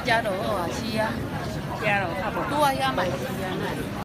加罗啊，是啊， 加了差不多。 拄啊遐嘛是啊。